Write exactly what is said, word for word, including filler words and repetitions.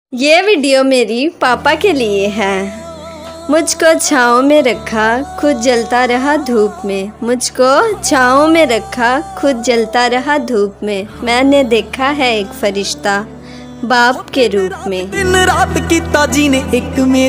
ये वीडियो मेरी पापा के लिए है। मुझको छाँव में रखा, खुद जलता रहा धूप में। मुझको छाँव में रखा, खुद जलता रहा धूप में। मैंने देखा है एक फरिश्ता बाप के रूप में। दिन रात की ताजी ने एक मेरे